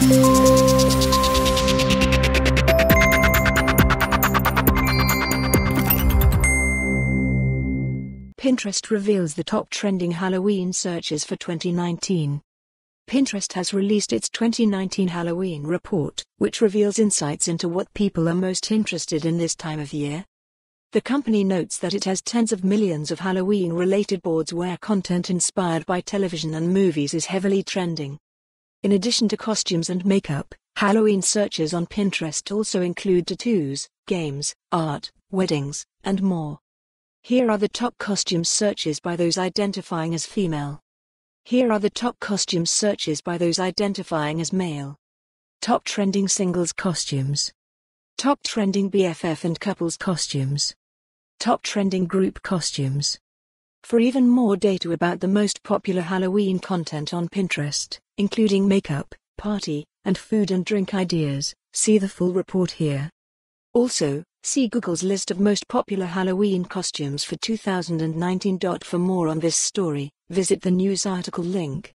Pinterest reveals the top trending Halloween searches for 2019. Pinterest has released its 2019 Halloween report, which reveals insights into what people are most interested in this time of year. The company notes that it has tens of millions of Halloween-related boards where content inspired by television and movies is heavily trending. In addition to costumes and makeup, Halloween searches on Pinterest also include tattoos, games, art, weddings, and more. Here are the top costume searches by those identifying as female. Here are the top costume searches by those identifying as male. Top trending singles costumes. Top trending BFF and couples costumes. Top trending group costumes. For even more data about the most popular Halloween content on Pinterest, including makeup, party, and food and drink ideas, see the full report here. Also, see Google's list of most popular Halloween costumes for 2019. For more on this story, visit the news article link.